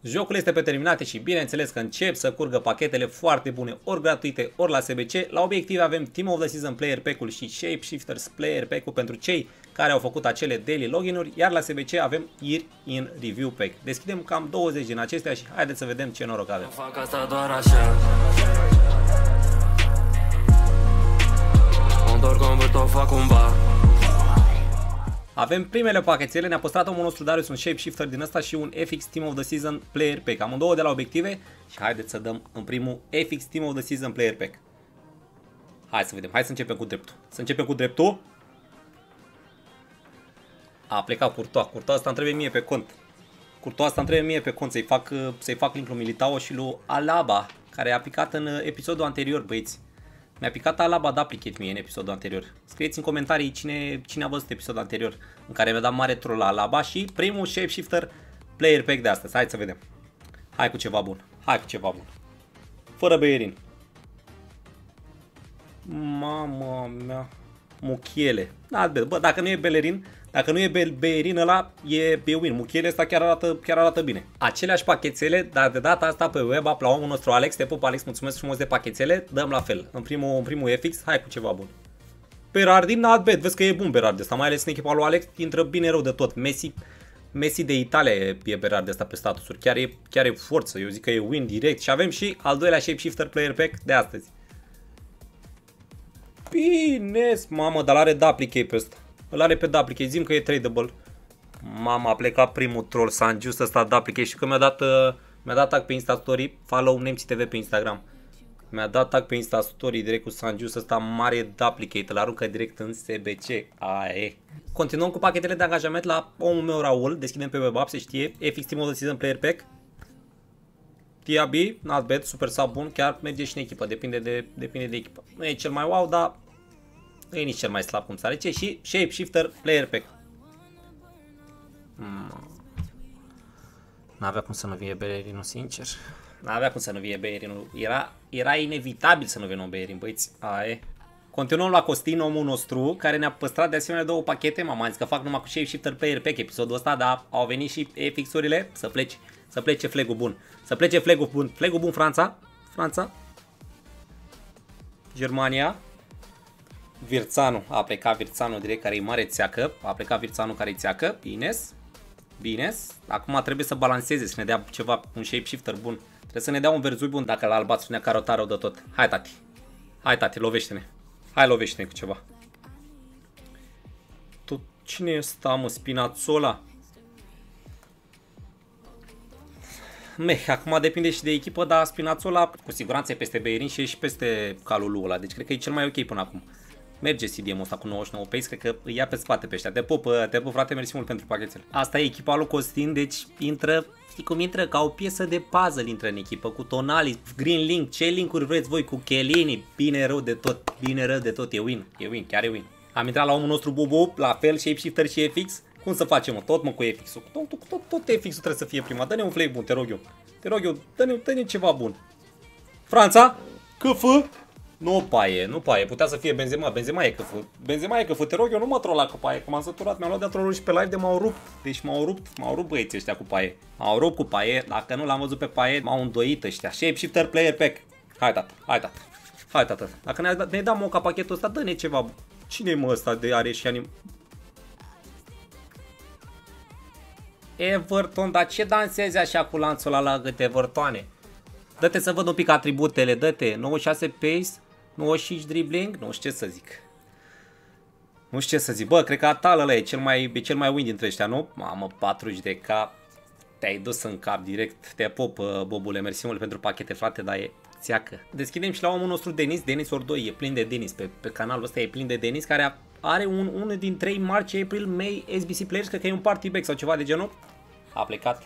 Jocul este pe terminate și bineînțeles că încep să curgă pachetele foarte bune, ori gratuite, ori la SBC. La obiective avem Team of the Season Player Pack-ul și Shapeshifters Player Pack-ul pentru cei care au făcut acele daily login-uri, iar la SBC avem Year in Review Pack. Deschidem cam 20 din acestea și haideți să vedem ce noroc avem. Fac asta doar așa. Doar convert, o fac cumva. Avem primele pachetele, ne-a păstrat omul nostru Darius un Shapeshifter din ăsta și un FX Team of the Season Player Pack. Amândouă de la obiective și haideți să dăm în primul FX Team of the Season Player Pack. Hai să vedem, hai să începem cu dreptul. Să începem cu dreptul. A plecat Courtois, Courtois asta îmi trebuie mie pe cont. Courtois asta îmi trebuie mie pe cont să-i fac link lui Militao și lui Alaba, care a picat în episodul anterior, băieți. Mi-a picat Alaba duplicate mie în episodul anterior. Scrieți în comentarii cine a văzut episodul anterior în care mi-a dat mare troll la Alaba și primul Shapeshifter Player Pack de astăzi. Hai să vedem. Hai cu ceva bun. Hai cu ceva bun. Fără Bellerin. Mama mea. Muchiele. Da, bă, dacă nu e Bellerin, dacă nu e Bellerin ăla, e win. Muchiele ăsta chiar arată bine. Aceleași pachetele, dar de data asta pe web app la omul nostru Alex. Te pup, Alex, mulțumesc frumos de pachetele. Dăm la fel. În primul FX, hai cu ceva bun. Berardi, not bad. Vezi că e bun Berardi ăsta, mai ales în echipa lui Alex, intră bine rău de tot. Messi de Italia e Berardi ăsta pe statusuri. Chiar e forță. Eu zic că e win direct. Și avem și al doilea Shapeshifter Player Pack de astăzi. Bine, mamă, dar are duplicate pe ăsta. Îl are pe duplicate, zim că e tradable. Mama, a plecat primul troll, s-a înjus ăsta duplicate și că mi-a dat tag pe Insta Story, follow Nemții TV pe Instagram. Mi-a dat tag pe Insta Story direct cu Sanjus ăsta mare duplicate, îl aruncă direct în SBC. Aia e. Continuăm cu pachetele de angajament la omul meu Raul, deschidem pe web app, se știe, FX Team of the Season Player Pack. TAB, not bad, super sub bun, chiar merge și în echipă, depinde de echipă. Nu e cel mai wow, dar nu e nici cel mai slab cum s-ar zice. Și Shapeshifter Player Pack. N-avea cum să nu vie Bellerinul, sincer. N-avea cum să nu vie Bellerinul. Era inevitabil să nu vină un Bellerin, băiți. Aia. Continuăm la Costin, omul nostru, care ne-a păstrat de asemenea două pachete. M-am zis că fac numai cu Shapeshifter Player Pack episodul ăsta, dar au venit și FX-urile. Să plece flag-ul bun. Să plece flag-ul bun. Flag-ul bun, Franța. Germania. Virțanu. A plecat Virțanu direct, care e mare țeacă. A plecat Virțanu care e țeacă. Bines. Acum trebuie să balanceze, să ne dea ceva, un Shapeshifter bun. Trebuie să ne dea un verzui bun dacă la albatru ne-a carotat rău de tot. Hai tati, lovește-ne. Hai, lovește-ne cu ceva. Tot cine e ăsta, mă, Spinazzola? Acum depinde și de echipă, dar Spinazzola cu siguranță e peste Bellerin și e și peste Calulu ăla. Deci cred că e cel mai ok până acum. Merge CDM-ul ăsta cu 99 pace, cred că îi ia pe spate pe ăștia. Te pup, frate, mersi mult pentru pachetele. Asta e echipa lui Costin, deci intră, știi cum intră? Ca o piesă de puzzle intră în echipă, cu Tonali, Green Link, ce link-uri vreți voi, cu Chiellini, bine rău de tot, e win, chiar e win. Am intrat la omul nostru Bubu, la fel, Shapeshifter și FX. Cum să facem, mă? Tot mă cu FX-ul. Tot FX-ul trebuie să fie prima. Dă-ne un flag bun, te rog eu. Dă-ne ceva bun. Franța? CF? Nu paie. Putea să fie Benzema e CF. Te rog eu, nu mă trola cu paie, că m-am săturat. Mi-am luat de trollul și pe live de m-au rupt. Deci m-au rupt băieții ăștia cu paie. M-au rupt cu paie. Dacă nu l-am văzut pe paie, m-au îndoit ăștia. Shapeshifter Player Pack. Hai tata. Dacă ne-ai dat moca pachetul ăsta, dă-ne ceva. Cine-i mă ăsta de are și anim... Everton, dar ce dansezi așa cu lanțul ăla la gât, Evertoane? Dă-te să văd un pic atributele, dă-te. 96 pace, 95 dribbling, nu știu ce să zic. Bă, cred că Atal ăla e cel mai win dintre ăștia, nu? Mamă, 40 de cap. Te-ai dus în cap direct. Te pup, Bobule, mersi mult pentru pachete, frate, dar e țeacă. Deschidem și la omul nostru Denis Ordoi, e plin de Denis. Pe canalul ăsta e plin de Denis, care are unul din 3 March, April, May SBC Players, cred că e un party back sau ceva de genul. A plecat.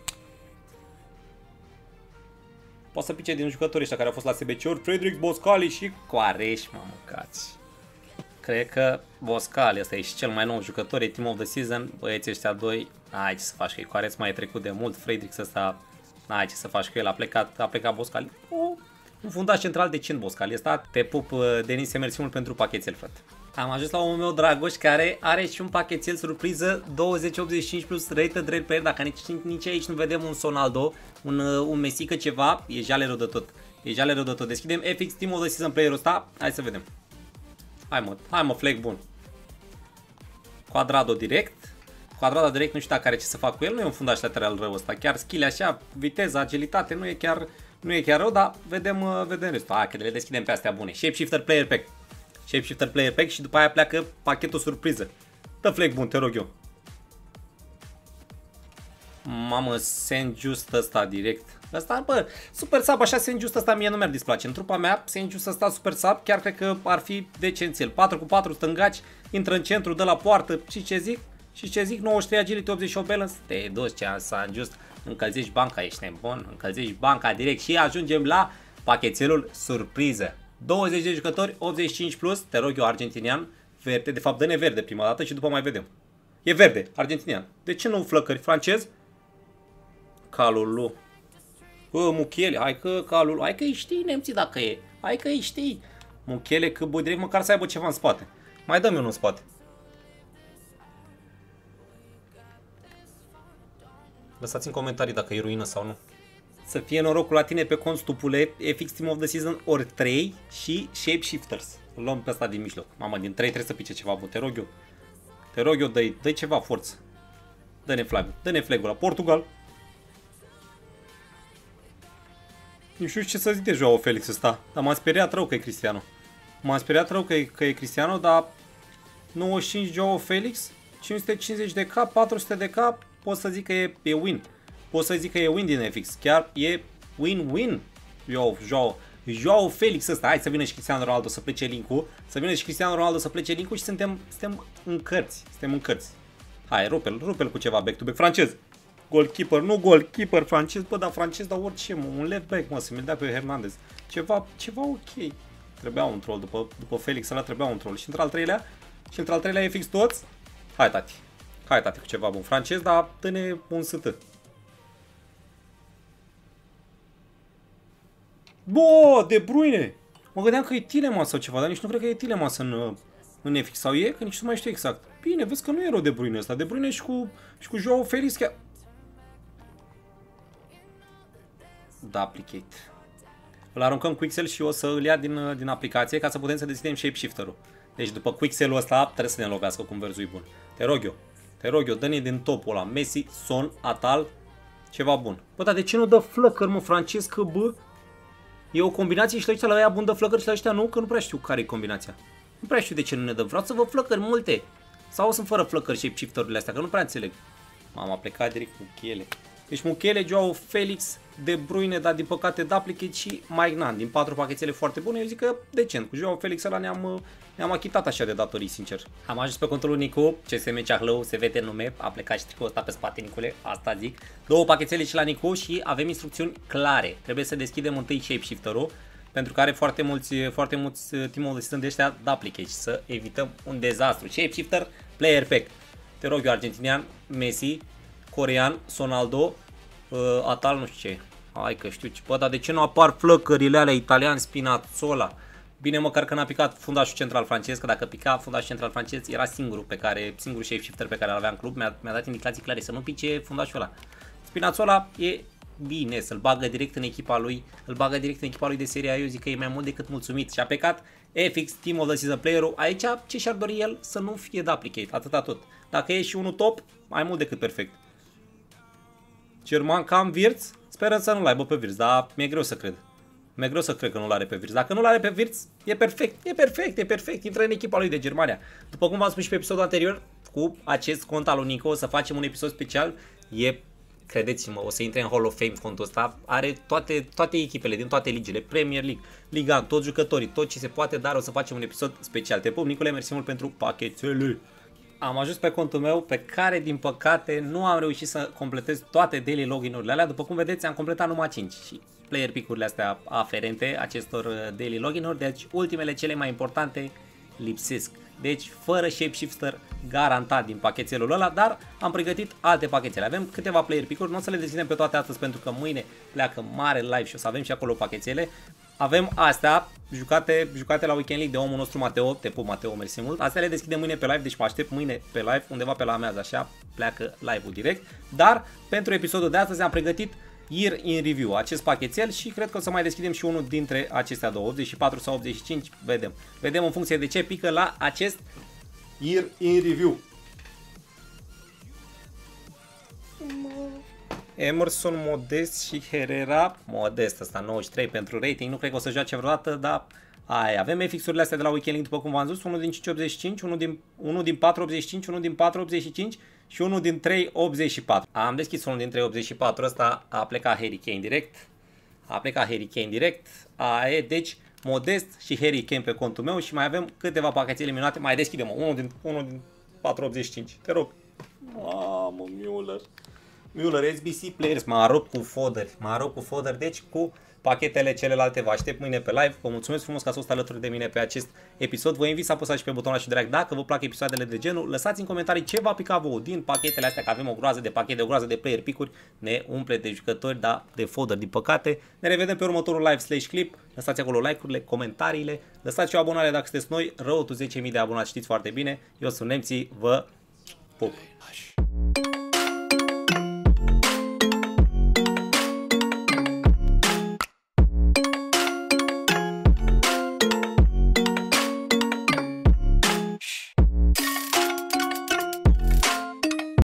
Poate să pice din jucătorii ăștia care au fost la SBC-uri, Frederic, Boscali și Quaresma, mă mâncați. Cred că Boscali, ăsta e și cel mai nou jucător, e Team of the Season, băieții ăștia doi, ai ce să faci, că Quaresma e trecut de mult, Frederic ăsta, ai ce să faci cu el, a plecat Boscali. Un fundaș central decent Boscali ăsta, te pup, Denis, mersi mult pentru pachetel, frate. Am ajuns la omul meu Dragoș, care are și un pachetel surpriză 2085 plus rated red player. Dacă nici aici nu vedem un Sonaldo, un Mesică ceva, e jale rău de tot. E jale rău de tot. Deschidem FX Team of the Season player-ul ăsta. Hai să vedem. Hai mă, flag bun. Quadrado direct. Quadrado direct, nu știu dacă are ce să fac cu el. Nu e un fundaș lateral rău ăsta. Chiar skill așa, viteză, agilitate, nu e chiar rău, dar vedem restul. Hai că le deschidem pe astea bune. Shapeshifter player pack. Shapeshifter player pack și după aia pleacă pachetul surpriză. Dă flag bun, te rog eu. Mamă, Saint Just ăsta direct. Ăsta, bă, super sub, așa Saint Just ăsta mie nu mi-ar displace. În trupa mea, Saint Just ăsta super sub, chiar cred că ar fi decențial. 4 cu 4 stângaci, intră în centru, dă la poartă, și ce zic? 93 agility, 88 balance. Te duci, ce Saint Just, încălzești banca, ești nebun, încălzești banca direct și ajungem la pachetelul surpriză. 20 de jucători, 85 plus, te rog eu, argentinian, verde, de fapt dă-ne verde prima dată și după mai vedem. E verde, argentinian. De ce nu flăcări? Francez? Calulu. Bă, Muchele, hai că Calulu, hai că îi știi nemții dacă e. Hai că îi știi. Muchele, că bă, direct măcar să aibă ceva în spate. Mai dăm eu în spate. Lăsați în comentarii dacă e ruină sau nu. Să fie norocul la tine pe cont, stupule, FX Team of the Season ori 3 și Shapeshifters. Îl luăm pe ăsta din mijloc. Mamă, din 3 trebuie să pice ceva bun, te rog eu. Te rog eu, dă-i ceva forță. Dă-ne flag-ul la Portugal. Nu știu ce să zic de Joao Felix ăsta, dar m-am speriat rău că e Cristiano. M-am speriat rău că e Cristiano, dar 95 Joao Felix, 550 de K, 400 de K, pot să zic că e win. Pot să zic că e win din FX, chiar e win-win. Joao Felix ăsta, hai să vină și Cristiano Ronaldo să plece link-ul, și suntem în cărți, Hai, rupe-l cu ceva back-to-back francez. Goalkeeper, nu goalkeeper francez, bă, dar francez, dar orice, mă, un left back, mă, să mi-l dea pe Hernandez. Ceva ok. Trebuia un troll, după Felix ăla trebuia un troll. Și într-al treilea e fix toți. Hai, tati, cu ceva bun francez, dar dă-ne un ST. Bă, De Bruyne! Mă gândeam că e Tielemans sau ceva, dar nici nu cred că e Tielemans în FX, sau e? Că nici nu mai știu exact. Bine, vezi că nu e rău De Bruyne ăsta. De Bruyne și cu Joao Felix chiar... Duplicate. Îl aruncăm Quixel și o să îl ia din aplicație ca să putem să deschidem Shapeshifter-ul. Deci după Quixel-ul ăsta trebuie să ne înlocuiască cu un verzui bun. Te rog eu, dă-ne din topul ăla. Messi, Son, Atal, ceva bun. Bă, dar de ce nu dă flăcări, mă, Francesc, că bă? E o combinație și la ăștia la ăia bun dă flăcări și la ăștia nu, că nu prea știu care e combinația. Nu prea știu de ce nu ne dă. Vreau să vă flăcări multe. Sau sunt fără flăcări Shapeshifter-urile astea, că nu prea înțeleg. M-am plecat direct cu Muchele. Deci Muchele, Joao Felix, De Bruyne, dar din păcate Duplicate și Maignan. Din 4 pachetele foarte bune, eu zic că decent. Cu Joao Felix ăla ne-am achitat așa de datorii, sincer. Am ajuns pe contul lui Nicu, CSM Ceahlău, se vede nume, a plecat și tricoul ăsta pe spate, Nicule, asta zic. 2 pachetele și la Nicu și avem instrucțiuni clare. Trebuie să deschidem întâi Shapeshifter-ul, pentru că are foarte mulți Team of the Season de ăștia Duplicate și să evităm un dezastru. Shapeshifter, player pack. Te rog eu, argentinian, Messi, corean, Sonaldo, Atal, nu știu ce. Hai că știu ce. Bă, dar de ce nu apar flăcările alea italian, Spinazzola? Bine, măcar că n-a picat fundașul central francez, că dacă pica fundașul central francez era singurul shapeshifter pe care îl avea în club. Mi-a dat indicații clare să nu pice fundașul ăla. Spinazzola e bine, să-l bagă direct în echipa lui, de serie A, eu zic că e mai mult decât mulțumit. Și a plecat FX Team of the Season player-ul. Aici ce și-ar dori el? Să nu fie Duplicate, atâta tot. Dacă e și unul top, mai mult decât perfect. German cam Wirtz, sperăm să nu-l aibă pe Wirtz, dar mi-e greu să cred. Mi-e greu să cred că nu-l are pe Wirtz. Dacă nu-l are pe Wirtz, e perfect, intră în echipa lui de Germania. După cum v-am spus și pe episodul anterior, cu acest cont al lui Nico o să facem un episod special. Credeți-mă, o să intre în Hall of Fame contul ăsta. Are toate echipele din toate ligile, Premier League, Liga 1, toți jucătorii, tot ce se poate, dar o să facem un episod special. Te pup, Nicule, mersi mult pentru pachetele. Am ajuns pe contul meu pe care, din păcate, nu am reușit să completez toate daily login-urile alea. După cum vedeți, am completat numai 5 și player pick-urile astea aferente acestor daily login-uri. Deci, ultimele, cele mai importante, lipsesc. Deci, fără Shapeshifter garantat din pachetelul ăla, dar am pregătit alte pachetele. Avem câteva player pick-uri, nu o să le deschidem pe toate astăzi pentru că mâine pleacă mare live și o să avem și acolo pachetele. avem astea jucate la Weekend League de omul nostru Mateo, te pup Mateo, mersi mult. Astea le deschidem mâine pe live, deci mă aștept mâine pe live, undeva pe la Amează, așa pleacă live-ul direct. Dar pentru episodul de astăzi am pregătit Year in Review, acest pachetel, și cred că o să mai deschidem și unul dintre acestea două, 84 sau 85, vedem. Vedem în funcție de ce pică la acest Year in Review. Emerson, Modest și Herrera. Modest ăsta, 93 pentru rating. Nu cred că o să joace vreodată, dar aia. Avem FX-urile astea de la Weekend League, după cum v-am zis. Unul din 5.85, unul din 4.85, unul din 4.85 și unul din 3.84. Am deschis unul din 3.84. Ăsta a plecat Harry Kane direct. Aia, deci Modest și Harry Kane pe contul meu și mai avem câteva pachete eliminate. Mai deschidem unul din 4.85. Te rog. Mamă, Müller, SBC Players, mă rog cu Fodder, deci cu pachetele celelalte vă aștept mâine pe live. Vă mulțumesc frumos că ați fost alături de mine pe acest episod. Vă invit să apăsați și pe butonul și drag dacă vă plac episoadele de genul. Lăsați în comentarii ce va pica vouă din pachetele astea, că avem o groază de pachete, o groază de player pick-uri. Ne umple de jucători, dar de Fodder, din păcate. Ne revedem pe următorul live/clip. Lăsați acolo like-urile, comentariile, lăsați și o abonare dacă sunteți noi. Road to 10.000 de abonați, știți foarte bine. Eu sunt Nemții, vă pup.